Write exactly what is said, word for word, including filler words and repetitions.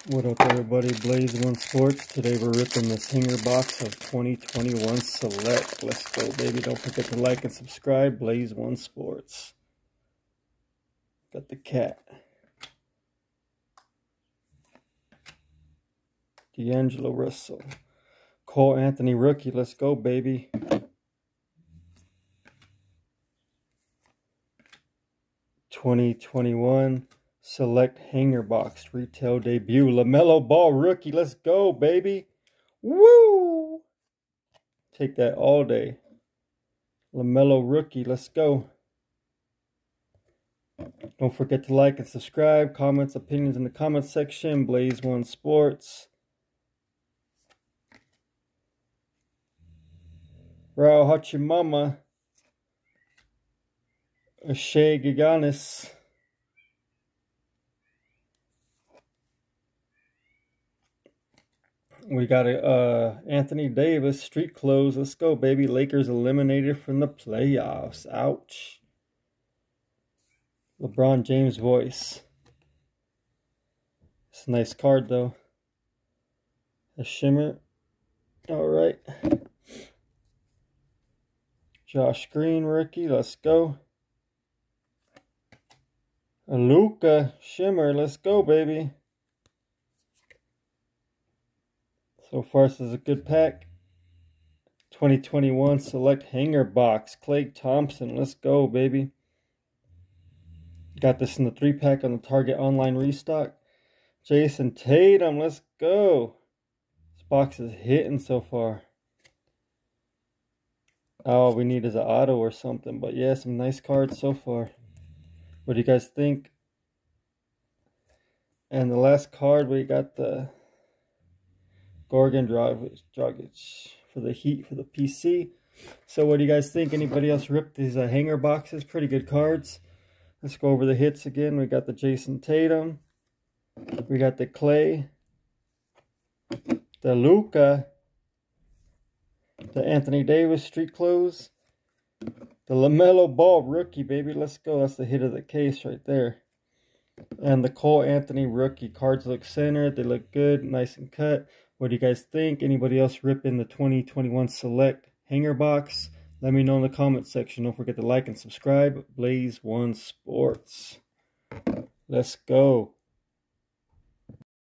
What up, everybody? Blaze One Sports. Today we're ripping this hanger box of twenty twenty-one Select. Let's go, baby. Don't forget to like and subscribe. Blaze One Sports. Got the cat. D'Angelo Russell. Cole Anthony rookie. Let's go, baby. twenty twenty-one Select Hanger Box Retail Debut. LaMelo Ball rookie. Let's go, baby. Woo! Take that all day. LaMelo rookie. Let's go. Don't forget to like and subscribe. Comments, opinions in the comment section. Blaze One Sports. Rao Hachimama. Shai Gilgeous. We got a uh, Anthony Davis street clothes. Let's go, baby. Lakers eliminated from the playoffs. Ouch. LeBron James voice. It's a nice card, though. A shimmer. All right. Josh Green rookie. Let's go. A Luka shimmer. Let's go, baby. So far, this is a good pack. twenty twenty-one Select Hanger Box. Klay Thompson. Let's go, baby. Got this in the three pack on the Target online restock. Jason Tatum. Let's go. This box is hitting so far. All we need is an auto or something. But yeah, some nice cards so far. What do you guys think? And the last card, we got the Goran Dragic for the Heat for the P C. So what do you guys think? Anybody else ripped these uh, hanger boxes? Pretty good cards. Let's go over the hits again. We got the Jason Tatum. We got the Klay. The Luka. The Anthony Davis street clothes. The LaMelo Ball rookie, baby. Let's go. That's the hit of the case right there. And the Cole Anthony rookie. Cards look centered. They look good. Nice and cut. What do you guys think? Anybody else ripping the twenty twenty-one Select Hanger Box? Let me know in the comment section. Don't forget to like and subscribe. Blaze One Sports. Let's go.